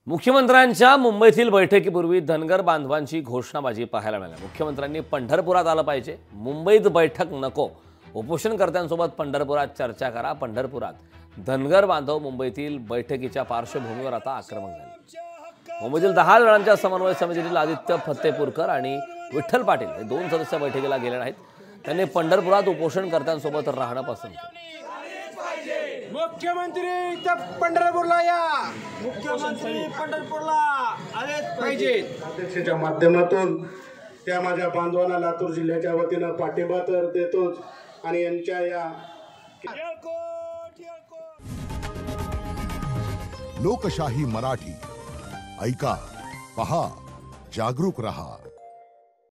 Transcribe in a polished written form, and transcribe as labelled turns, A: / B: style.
A: मुख्यमंत्र्यांच्या मुंबईतील बैठकीपूर्वी धनगर बांधवांची घोषणाबाजी पाहायला मिळाली। मुख्यमंत्र्यांनी पंढरपुरात आलं पाहिजे, मुंबईत बैठक नको, उपोषणकर्त्यांसोबत पंढरपुरात चर्चा करा। पंढरपुरात धनगर बांधव मुंबईतील बैठकीच्या पार्श्वभूमीवर आता आक्रमक झाले। मुंबईतील 10 जणांच्या समन्वय समितीतील आदित्य फत्तेपूरकर आणि विठ्ठल पाटील हे 2 सदस्य बैठकीला गेले नाहीत। त्यांनी पंढरपुरात उपोषणकर्त्यांसोबत राहणं पसंत केलं।
B: मुख्यमंत्री पंढरपूरला या, मुख्यमंत्री पंढरपूरला आलेच पाहिजेत।
C: अध्यक्षाच्या माध्यमातून त्या माझ्या बांधवांना लातूर जिल्ह्याच्या वतीनं पाठिंबा तर देतोच आणि यांच्या या
D: लोकशाही मराठी ऐका, पहा, जागरूक रहा।